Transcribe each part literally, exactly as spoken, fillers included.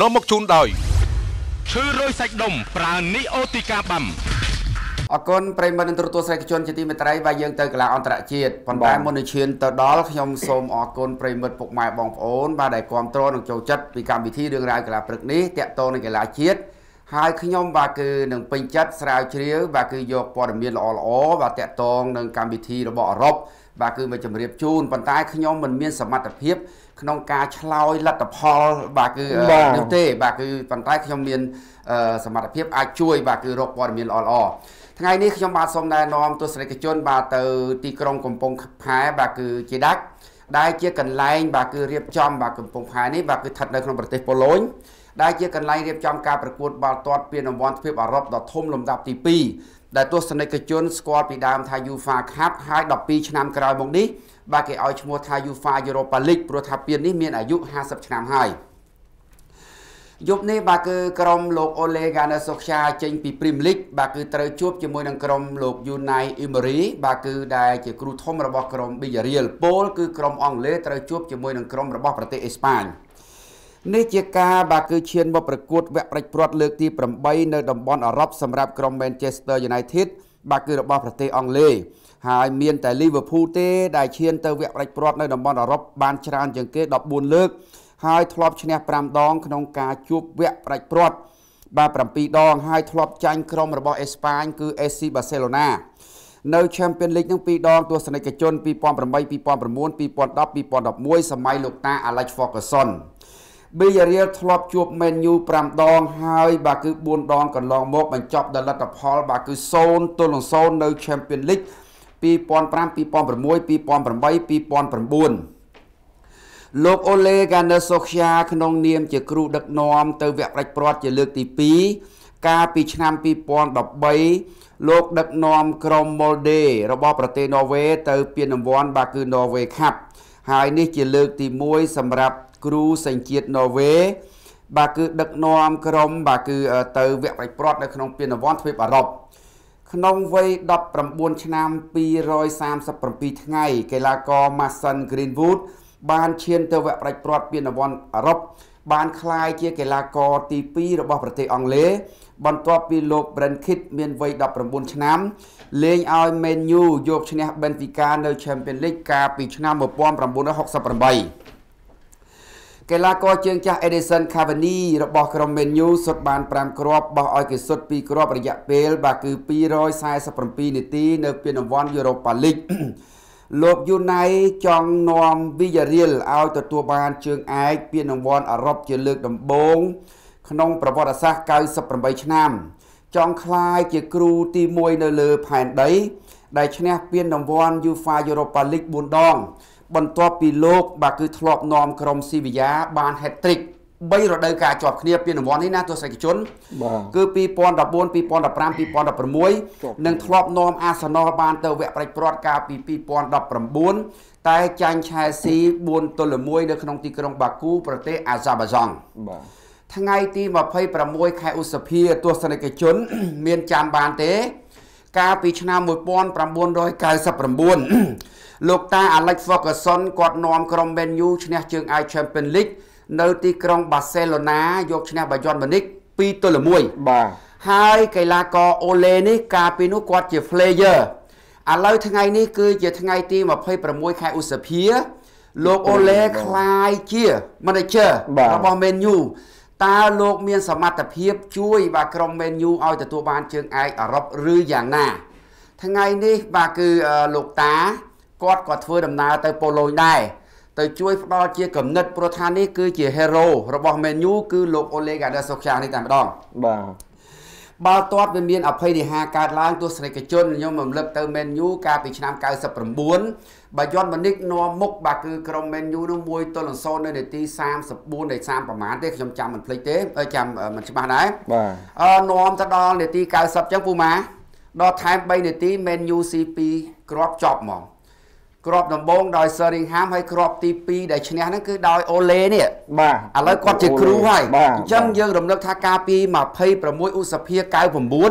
នាំមកជូនដោយឈើរយសាច់ដុំប្រើនីអូទីកាបាំអគុណប្រិមត្តទូរទស្សនិកជនជាទីមេត្រីបាទយើងទៅកីឡាអន្តរជាតិប៉ុន្តែមុននឹងឈានទៅដល់ខ្ញុំសូមអរគុណប្រិមត្តពុកម៉ែបងប្អូនបាទដែលគាំទ្រនិងចូលចិត្តពីកម្មវិធីរឿងរ៉ាវកីឡាព្រឹកនេះតាក់ទងនឹងកីឡាជាតិហើយខ្ញុំបាទគឺនឹងពេញចិត្តស្រាវជ្រាវបាទគឺយកព័ត៌មានល្អល្អបាទតាក់ទងនឹងកម្មវិធីរបស់អឺរ៉ុបបាទគឺមកជម្រាបជូនប៉ុន្តែខ្ញុំមិនមានសមត្ថភាពក្នុងការឆ្លើយលទ្ធផលបាទគឺនេះទេបាទគឺប៉ុន្តែខ្ញុំមានសមត្ថភាពអាចជួយបាទគឺរកព័ត៌មានល្អល្អថ្ងៃនេះខ្ញុំបាទសូមណែនាំទស្សនិកជនបាទទៅទីក្រុងកំពង់ផែបាទគឺជាដាច់ដែលជាកន្លែងបាទគឺរៀបចំបាទកំពង់ផែនេះបាទគឺស្ថិតនៅក្នុងប្រទេសប៉ូឡូញដែលជាកន្លែងរៀបចំការប្រកួតបាល់ទាត់ពានរង្វាន់ទ្វីបអឺរ៉ុបដ៏ធំលំដាប់ទីពីរដែលទស្សនិកជនស្គាល់ពីដើមថា UEFA Cup ហើយដប់ពីរឆ្នាំក្រោយមកនេះបាទគេឲ្យឈ្មោះថា UEFA Europa League ព្រោះថាពាននេះមានអាយុห้าสิบឆ្នាំហើយយប់នេះបាទគឺក្រុមលោក Ole Gunnar Solskjaer ចេញពី Premier League បាទគឺត្រូវជួបជាមួយនឹងក្រុមលោក Unai Emery បាទគឺដែលជាគ្រូធំរបស់ក្រុម Villarreal ពលគឺក្រុមអង់គ្លេសត្រូវជួបជាមួយនឹងក្រុមរបស់ប្រទេសអេស្ប៉ាញនេះជាការបាទគឺឈានមកប្រកួតវគ្គប្រាច់ព្រាត់លើកទីប្រាំបីនៅតំបន់អឺរ៉ុបសម្រាប់ក្រុម Manchester United បាទគឺរបស់ប្រទេសអង់គ្លេសហើយមានតែ Liverpool ទេដែលឈានទៅវគ្គប្រាច់ព្រាត់នៅតំបន់អឺរ៉ុបបានច្រើនជាងគេដប់បួនលើកហើយធ្លាប់ឈ្នះប្រាំដងក្នុងការជួបវគ្គប្រាច់ព្រាត់បាទប្រាំពីរដងហើយធ្លាប់ចាញ់ក្រុមរបស់អេស្ប៉ាញគឺ เอ ซี Barcelona នៅ Champions League នឹងពីរដងទស្សនិកជនពីរពាន់ប្រាំបី ពីរពាន់ប្រាំ៩ ពីរពាន់ដប់ ពីរពាន់ដប់មួយសម័យលោកតា Alex Ferguson Villarreal ធ្លាប់ជួប Man U ប្រាំដងហើយបាទគឺបួនដងកន្លងមកបញ្ចប់ដោយលទ្ធផលបាទគឺศูนย์ទល់នឹងศูนย์នៅ Champions League ពីរពាន់ប្រាំ ពីរពាន់ប្រាំមួយ ពីរពាន់ប្រាំបី ពីរពាន់ប្រាំបួនលោក Ole Gunnar Solskjaer ក្នុងនាមជាគ្រូដឹកនាំទៅវគ្គប្រាច់ព្រាត់ជាលើកទីពីរកាលពីឆ្នាំពីរពាន់ដប់បីលោកដឹកនាំក្រុម Molde របស់ប្រទេស Norway ទៅពានរង្វាន់បាទគឺ Norway Cup ហើយនេះជាលើកទីមួយសម្រាប់គ្រូសញ្ជាតិ Norway បាទគឺដឹកនាំក្រុមបាទគឺទៅវគ្គប្រាច់ព្រាត់នៅក្នុងពានរង្វាន់ទ្វីបអឺរ៉ុបក្នុងវ័យដប់ប្រាំបួនឆ្នាំពីររយសាមសិបប្រាំពីរថ្ងៃកីឡាករ Mason Greenwood បានឈានទៅវគ្គប្រាច់ព្រាត់ពានរង្វាន់អឺរ៉ុបបានក្លាយជាកីឡាករទីពីររបស់ប្រទេសអង់គ្លេសបន្ទាប់ពីលោក Brent Kit មានវ័យដប់ប្រាំបួនឆ្នាំលេងឲ្យ Man U យកឈ្នះ Benfica នៅ Champions League កាលពីឆ្នាំmột nghìn chín trăm sáu mươi támកីឡាករជើងចាស់ Edinson Cavani របស់ក្រុម Man U សុទ្ធបានប្រាំគ្រាប់បោះឲ្យគេសុទ្ធពីរគ្រាប់រយៈពេលបាទគឺពីររយសែសិបប្រាំពីរនាទីនៅពានរង្វាន់ Europa League លោក Unai ចង់នាំ Villarreal ឲ្យទទួលបានជើងឯកពានរង្វាន់អឺរ៉ុបជាលើកដំបូងក្នុងប្រវត្តិសាស្ត្រកៅសិបប្រាំបីឆ្នាំចង់ក្លាយជាគ្រូទីមួយនៅលើផែនដីដែលឈ្នះពានរង្វាន់ UEFA Europa League បួនដងបន្ទាប់ពីលោកបាទគឺធ្លាប់នាំក្រុម Sevilla បាន hat-trick បីរដូវកាលជាប់គ្នាពានរង្វាន់នេះណាទស្សនិកជនគឺពីរពាន់ដប់បួន ពីរពាន់ដប់ប្រាំ ពីរពាន់ដប់ប្រាំមួយនិងធ្លាប់នាំ Arsenal បានទៅវគ្គប្រាច់ព្រាត់កាលពីពីរពាន់ដប់ប្រាំបួនតែចាញ់ Chelsea បួនទល់នឹងមួយនៅក្នុងទីក្រុងបាគូប្រទេស Azerbaijan បាទថ្ងៃទីម្ភៃប្រាំមួយខែឧសភាទស្សនិកជនមានចាំបានទេកាលពីឆ្នាំmột nghìn chín trăm chín mươi chínលោកតា Alex Ferguson គាត់នាំក្រុម Man U ឈ្នះជើងឯក Champions League នៅទីក្រុង Barcelona យកឈ្នះ Bayern Munich ពីរទល់នឹងមួយបាទហើយកីឡាករ Ole នេះកាលពីនោះគាត់ជា player ឥឡូវថ្ងៃនេះគឺជាថ្ងៃទីម្ភៃប្រាំមួយខែឧសភាលោក Ole ក្លាយជា manager របស់ Man U តើលោកមានសមត្ថភាពជួយបាទក្រុម Man U ឲ្យទទួលបានជើងឯកអឺរ៉ុបឬយ៉ាងណាថ្ងៃនេះបាទគឺលោកតាគាត់ក៏ធ្វើដំណើរទៅប៉ូឡូញដែរទៅជួយផ្ដល់ជាគំនិតព្រោះថានេះគឺជា hero របស់ Man U គឺលោក Ole Gunnar Solskjaer នេះតែម្ដងបាទបាល់ទាត់វាមានអភ័យនិហាកើតឡើងទស្សនិកជនខ្ញុំរំលឹកទៅ Man U កាលពីឆ្នាំកៅសិបប្រាំបួនបាយ័នម៉ូនីកនាំមុខបាទគឺក្រុម Man U នោះមួយទល់នឹងศูนย์នៅនាទីសាមសិបបួននៃសាមប្រហែលទេខ្ញុំចាំមិនភ្លេចទេចាំមិនច្បាស់ដែរបាទអឺនាំទៅដល់នាទីកៅសិបអញ្ចឹងពូម៉ាដល់ថែមបីនាទី Man U ស៊ីពីរគ្រាប់ចប់ហ្មងគ្រាប់ដំបូងដោយ Sheringham ហើយគ្រាប់ទីពីរដែលឈ្នះហ្នឹងគឺដោយ Ole នេះបាទឥឡូវគាត់ជាគ្រូហើយអញ្ចឹងយើងរំលឹកថាកាលពីម្ភៃប្រាំមួយឧសភាកៅប្រាំបួន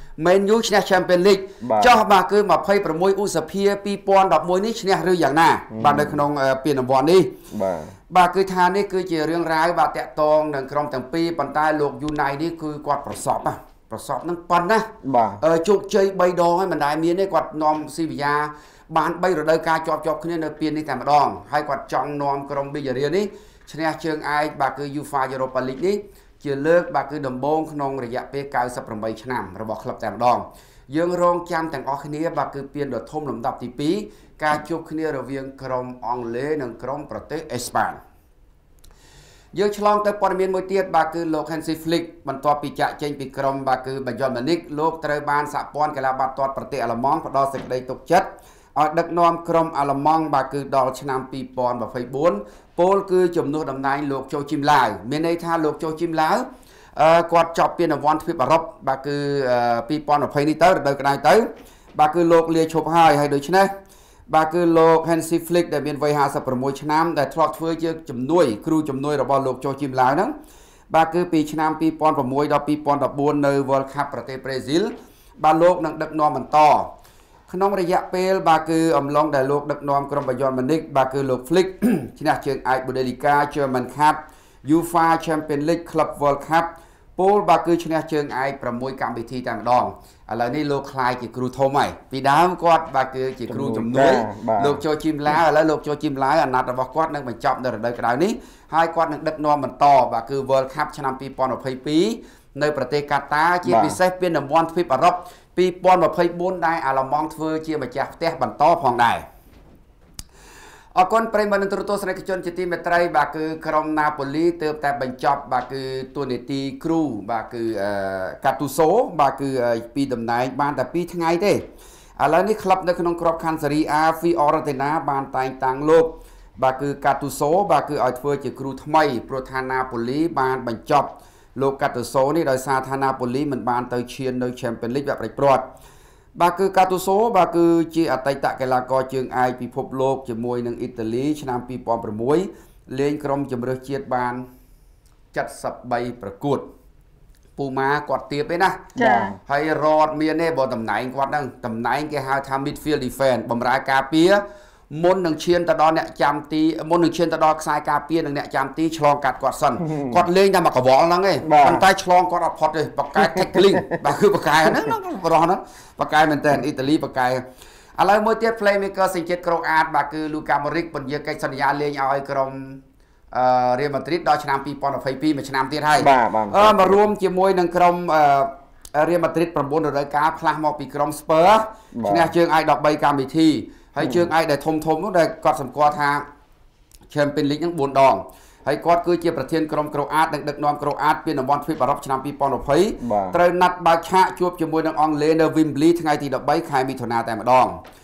Man U ឈ្នះ Champions League ចុះបាទគឺยี่สิบหกឧសភាยี่สิบสิบเอ็ดនេះឈ្នះឬយ៉ាងណាបាទនៅក្នុងពានរង្វាន់នេះបាទបាទគឺថានេះគឺជារឿងរ៉ាវបាទតាក់ទងនឹងក្រុមទាំងពីរប៉ុន្តែលោក Unai នេះគឺគាត់ប្រសពណាប្រសពនឹងប៉ុណ្ណាបាទជោគជ័យបីដងហើយមិនដែលមានទេគាត់នាំស៊ីវីយ៉ាបានបីរដូវកាលជាប់ជាប់គ្នានៅពាននេះតែម្ដងហើយគាត់ចង់នាំក្រុមប៊ីយ៉ារៀលនេះឈ្នះជើងឯកបាទគឺ UEFA Europa League នេះជាលើកបាទគឺដំបូងក្នុងរយៈពេល九十八ឆ្នាំរបស់ក្លឹបតែម្ដងយើងរងចាំទាំងអស់គ្នាបាទគឺពានដ៏ធំលំដាប់ទីពីរការជួបគ្នារវាងក្រុមអង់គ្លេសនិងក្រុមប្រទេសអេស្ប៉ាញយើងឆ្លងទៅព័ត៌មានមួយទៀតបាទគឺលោក Hansi Flick បន្ទាប់ពីចាក់ចេញពីក្រុមបាទគឺ Bayern Munich លោកត្រូវបានសហព័ន្ធកីឡាបាល់ទាត់ប្រទេសអាល្លឺម៉ង់ផ្ដល់សេចក្តីទុកចិត្តឲ្យដឹកនាំក្រុមអាល្លឺម៉ង់បាទគឺដល់ឆ្នាំពីរពាន់ยี่สิบสี่ពលគឺជំនួសតំណែងលោកโจជីមឡាវមានន័យថាលោកโจជីមឡាវអឺគាត់ចប់ពានរង្វាន់ទ្វីបអឺរ៉ុបបាទគឺពីរពាន់ยี่สิบនេះទៅរដូវក្តៅទៅបាទគឺលោកលាឈប់ហើយហើយដូច្នេះបាទគឺលោក Hansi Flick ដែលមានវ័យห้าสิบหกឆ្នាំដែលធ្លាប់ធ្វើជាជំនួយគ្រូជំនួយរបស់លោកโจជីមឡាវហ្នឹងបាទគឺពីឆ្នាំពីរពាន់หกដល់ពីរពាន់สิบสี่នៅ World Cup ប្រទេសប្រេស៊ីលបាទលោកនឹងដឹកនាំបន្តក្នុងរយៈពេលបាទគឺអំឡុងដែលលោកដឹកនាំក្រុម Bayern Munich បាទគឺលោក Flick ឈ្នះជើងឯក Bundesliga German Cup UEFA Champions League Club World Cup ពលបាទគឺឈ្នះជើងឯកsáuកម្មវិធីតែម្ដងឥឡូវនេះលោកខ្លាយជាគ្រូធំហើយពីដើមគាត់បាទគឺជាគ្រូជំនួយលោកโจជីមឡាវឥឡូវលោកโจជីមឡាវអាណត្តិរបស់គាត់នឹងបញ្ចប់នៅរដូវក្តៅនេះហើយគាត់នឹងដឹកនាំបន្តបាទគឺ World Cup ឆ្នាំពីរពាន់ยี่สิบtwoនៅប្រទេសកាតាជាពិសេសពានរង្វាន់ទ្វីបអឺរ៉ុបពីរពាន់ยี่สิบสี่ដែលអាល្លឺម៉ង់ធ្វើជាម្ចាស់ផ្ទះបន្តផងដែរអរគុណប្រិយមិត្តនិងទូរទស្សនិកជនជាទីមេត្រីបាទគឺក្រុមណាប៉ូលីទើបតែបញ្ចប់បាទគឺតួនាទីគ្រូបាទគឺកាទូសូបាទគឺពីតំណែងបានតែពីរថ្ងៃទេឥឡូវនេះក្លឹបនៅក្នុងក្របខ័ណ្ឌសេរី A Fiorentina បានតែងតាំងលោកបាទគឺកាទូសូបាទគឺឲ្យធ្វើជាគ្រូថ្មីព្រោះថាណាប៉ូលីបានបញ្ចប់លោកកាទូសូនេះដោយសារថាណាប៉ូលីមិនបានទៅឈាននៅ Champions League វគ្គព្រាត់បាទគឺកាទូសូបាទគឺជាអតីតកីឡាករជើងឯកពិភពលោកជាមួយនឹងអ៊ីតាលីឆ្នាំពីរពាន់sáuលេងក្រុមជម្រើសជាតិបាន七十三ប្រកួតពូម៉ាគាត់ទៀបឯណាចាហើយរត់មានទេបើតំណែងគាត់ហ្នឹងតំណែងគេហៅថា midfield defense បម្រើការពារមុននឹងឈានទៅដល់អ្នកចាំទីមុននឹងឈានទៅដល់ខ្សែការពារនិងអ្នកចាំទីឆ្លងកាត់គាត់សិនគាត់លេងតែមកកវល់ហ្នឹងឯងប៉ុន្តែឆ្លងគាត់អត់ផុតទេបកែ tackling បាទគឺបកែហ្នឹងបរោះហ្នឹងបកែមែនតើអ៊ីតាលីបកែឥឡូវមួយទៀត playmaker សញ្ជាតិក្រូអាតបាទគឺ Luka Modric ពន្យាកិច្ចសន្យាលេងឲ្យក្រុមអឺ Real Madrid ដល់ឆ្នាំពីរពាន់ยี่สิบtwoមួយឆ្នាំទៀតហើយអឺមករួមជាមួយនឹងក្រុមអឺ Real Madrid nineរដូវកាលផ្លាស់មកពីក្រុម Spurs ឈ្នះជើងឯកthirteenកម្មវិធីហើយជើងឯកដែលធំធំនោះដែលគាត់សម្គាល់ថា Champions League ហ្នឹងfourដងហើយគាត់គឺជាប្រធានក្រុមក្រូអាតនិងដឹកនាំក្រូអាតពានរង្វាន់ទ្វីបអឺរ៉ុបឆ្នាំពីរពាន់ยี่สิบត្រូវណាត់បើកឆាកជួបជាមួយនឹងអង់គ្លេសនៅ Wembley ថ្ងៃទីthirteenខែមិថុនាតែម្ដង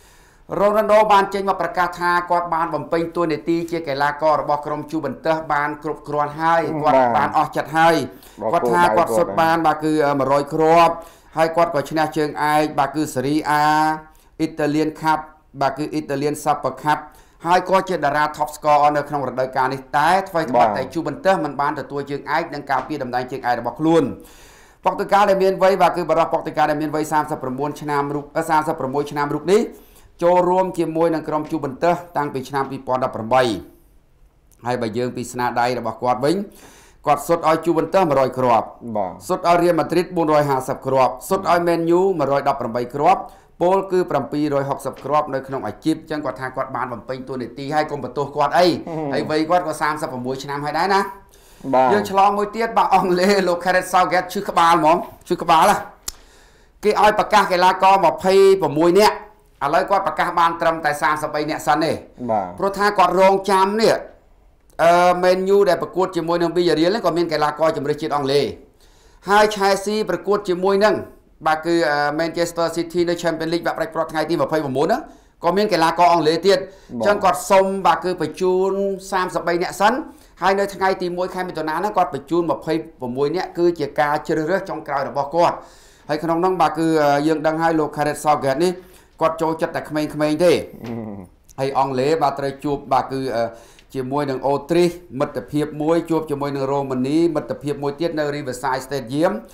Ronaldo បានចេញមកប្រកាសថាគាត់បានបំពេញតួនាទីជាកីឡាកររបស់ក្រុម Juventus បានគ្រប់គ្រាន់ហើយគាត់បានអស់ចិត្តហើយគាត់ថាគាត់សុទ្ធបានបាទគឺone hundredគ្រាប់ហើយគាត់ក៏ឈ្នះជើងឯកបាទគឺ Serie A Italian Cup បាទគឺ Italian Super Cup ហើយក៏ជាតារា top scorer នៅក្នុងរដូវកាលនេះតែថ្មីត្បិតតែ Juventus មិនបានទទួលជើងឯកនិងការពារតំណែងជើងឯករបស់ខ្លួនប៉ុស្តុកាលដែលមានវ័យបាទគឺបរិះប៉ុស្តុកាលដែលមានវ័យthirty-nineឆ្នាំរូបthirty-sixឆ្នាំរូបនេះចូលរួមជាមួយនឹងក្រុម Juventus តាំងពីឆ្នាំtwo thousand eighteenហើយបើយើងពីស្នាដៃរបស់គាត់វិញគាត់សុទ្ធឲ្យ Juventus one hundredគ្រាប់សុទ្ធឲ្យ Real Madrid four hundred fiftyគ្រាប់សុទ្ធឲ្យ Man U one hundred eighteenគ្រាប់ពលគឺseven hundred sixtyគ្រាប់នៅក្នុងអាជីពអញ្ចឹងគាត់ថាគាត់បានបំពេញតួនាទីឲ្យកុំបន្ទោសគាត់អីហើយវ័យគាត់ក៏thirty-sixឆ្នាំហើយដែរណាយើងឆ្លងមួយទៀតបាទអង់គ្លេសលោក Gareth Southgate ឈឺក្បាលហ្មងឈឺក្បាលណាគេឲ្យប្រកាសកីឡាករtwenty-sixនាក់ឥឡូវគាត់ប្រកាសបានត្រឹមតែthirty-threeនាក់សិនទេព្រោះថាគាត់រងចាំនេះអឺ Man U ដែលប្រកួតជាមួយនឹង Villarreal ហ្នឹងក៏មានកីឡាករជម្រើសជាតិអង់គ្លេសហើយ Chelsea ប្រកួតជាមួយនឹងបាទគឺ Manchester City នៅ Champions League វគ្គផ្រាត់ថ្ងៃទីtwenty-nineហ្នឹងក៏មានកីឡាករអង់គ្លេសទៀតអញ្ចឹងគាត់សុំបាទគឺបញ្ជូនthirty-threeនាក់សិនហើយនៅថ្ងៃទីoneខែមិថុនាហ្នឹងគាត់បញ្ជូនtwenty-sixនាក់គឺជាការជ្រើសរើសចុងក្រោយរបស់គាត់ហើយក្នុងហ្នឹងបាទគឺយើងដឹងហើយលោក Gareth Southgate នេះគាត់ចូលចិត្តតែក្មេងៗទេហើយអង់គ្លេសបាទត្រូវជួបបាទគឺជាមួយនឹងអូទ្រីសមិត្តភាពមួយជួបជាមួយនឹងរ៉ូម៉ានីមិត្តភាពមួយទៀតនៅ Riverside Stadium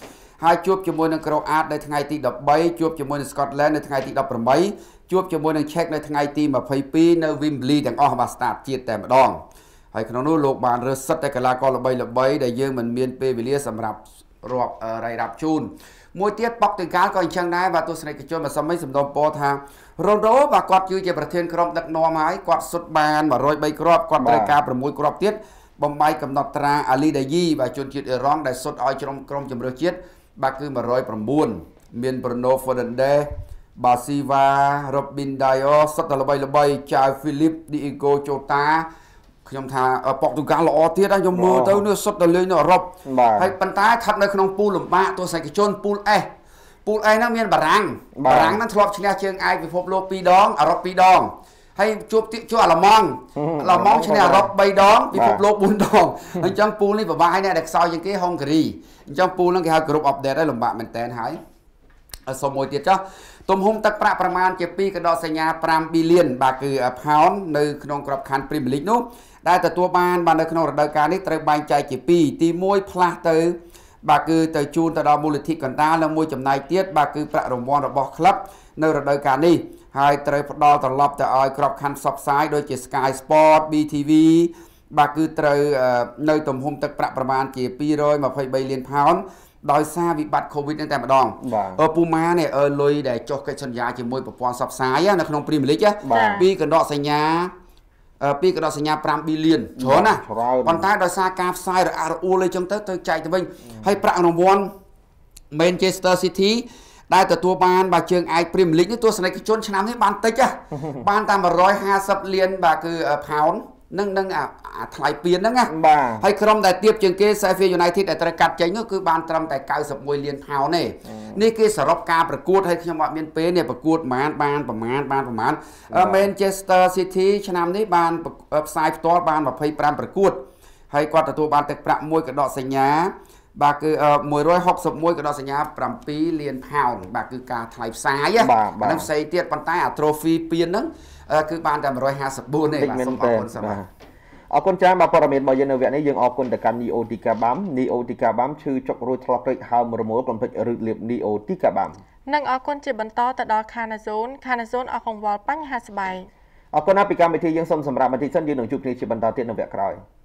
ហើយជួបជាមួយនឹងក្រូអាតនៅថ្ងៃទី13ជួបជាមួយនឹង Scotland នៅថ្ងៃទី18ជួបជាមួយនឹង Czech នៅថ្ងៃទី22នៅ Wembley ទាំងអស់បាទ start ជាតិតែម្ដងហើយក្នុងនោះលោកបានរើសសិតតែកីឡាករល្បីៗដែលយើងមិនមានពេលវេលាសម្រាប់រាប់រៃរាប់ជូនមួយទៀតប៉ុកទីកាលក៏អញ្ចឹងដែរបាទទស្សនិកជនមិនសមមិនសំដៅពោថារ៉ូណូដូបាទគាត់គឺជាប្រធានក្រុមដឹកនាំហើយគាត់សុទ្ធបានone oh threeគ្រាប់គាត់ត្រូវការsixគ្រាប់ទៀតបំបីកំណត់ត្រាអាលីដាយីបាទជនជាតិអ៊ីរ៉ង់ដែលសុទ្ធឲ្យក្រុមក្រុមជម្រើសជាតិបាទគឺone oh nineមាន Bruno Fernandes បាស៊ីវ៉ា Robin Dias សុទ្ធតែល្បីល្បីចៅ Philip Diego Jota ខ្ញុំថាប៉ុកទូកាល់ល្អទៀតហើយខ្ញុំមើលទៅនេះសុទ្ធតែលេងនៅអឺរ៉ុបហើយប៉ុន្តែស្ថិតនៅក្នុងពូលលំបាកទស្សនិកជនពូល S ពូល S ហ្នឹងមានបារាំងបារាំងហ្នឹងធ្លាប់ឈ្នះជើងឯកពិភពលោកtwoដងអឺរ៉ុបtwoដងហើយជួបជួបអាល្លឺម៉ង់អាល្លឺម៉ង់ឈ្នះអឺរ៉ុបthreeដងពិភពលោកfourដងអញ្ចឹងពូលនេះពិបាកហើយអ្នកដែលខ្សោយជាងគេហុងហ្គារីអញ្ចឹងពូលហ្នឹងគេហៅ group update ហើយលំបាកមែនតើហើយសុំមួយទៀតចុះទំហំទឹកប្រាក់ប្រមាណជាtwoកដកសញ្ញាfive ប៊ីលានបាទគឺផោននៅក្នុងក្របខ័ណ្ឌ Premier League នោះដែលទទួលបានបាននៅក្នុងរដូវកាលនេះត្រូវបែងចែកជាពីរទីoneផ្លាស់ទៅបាទគឺទៅជូនទៅដល់មូលនិធិកណ្ដាលនិងមួយចំណែកទៀតបាទគឺប្រាក់រង្វាន់របស់ក្លឹបនៅរដូវកាលនេះហើយត្រូវផ្ដល់ត្រឡប់ទៅឲ្យក្របខ័ណ្ឌផ្សព្វផ្សាយដូចជា Sky Sport ប៊ី ធី វី បាទគឺត្រូវនៅទំហំទឹកប្រាក់ប្រមាណជាtwo hundred twenty-threeលានផោនដោយសារវិបត្តិ COVID ហ្នឹងតែម្ដងអឺពូម៉ានេះអឺលុយដែលចុះកិច្ចសន្យាជាមួយប្រព័ន្ធផ្សព្វផ្សាយនៅក្នុង Premier League ពីកណ្ដកសញ្ញាពីកណ្ដកសញ្ញាfiveប៊ីលានច្រើនណាស់ប៉ុន្តែដោយសារការផ្សាយរអាក់រអួលអីចឹងទៅទៅចែកទៅវិញហើយប្រាក់រង្វាន់ Manchester City ដែលទទួលបានបាទជើងឯក Premier League នេះទស្សនិកជនឆ្នាំនេះបានតិចបានតាមone hundred fiftyលានបាទគឺផោននឹងនឹងអាថ្លៃពៀនហ្នឹងណាហើយក្រុមដែលទៀបជាងគេ Sheffield United ដែលត្រូវកាត់ចេញនោះគឺបានត្រឹមតែninety-oneលានផោនទេនេះគេសរុបការប្រកួតហើយខ្ញុំអត់មានពេលនេះប្រកួតប្រហែលបានប្រហែលបានប្រហែល Manchester City ឆ្នាំនេះបានផ្សាយផ្ទាល់បានtwenty-fiveប្រកួតហើយគាត់ទទួលបានទឹកប្រាក់មួយកដកសញ្ញាបាទគឺone hundred sixty-oneកដកសញ្ញាsevenលានផោនបាទគឺការថ្លៃផ្សាយហ្នឹងផ្សេងទៀតប៉ុន្តែអា trophy ពៀនហ្នឹងគឺបានតែone hundred fifty-fourទេបាទសូមអរគុណសម្រាប់អរគុណច្រើនបាទព័ត៌មានរបស់យើងនៅវគ្គនេះយើងអរគុណទៅកាន់ Neo Ticabam Neo Ticabam ឈឺចុករួចឆ្លប់ពេកហើមរមួលកុំភ្លេចរឹតលៀប Neo Ticabam និងអរគុណជាបន្តទៅដល់ Canazone Canazone អស់កង្វល់បញ្ហាស្បែកអរគុណណាស់ពីកម្មវិធីយើងសូមសម្រាប់បន្តិចសិនយើងនឹងជួបគ្នាជាបន្តទៀតនៅវគ្គក្រោយ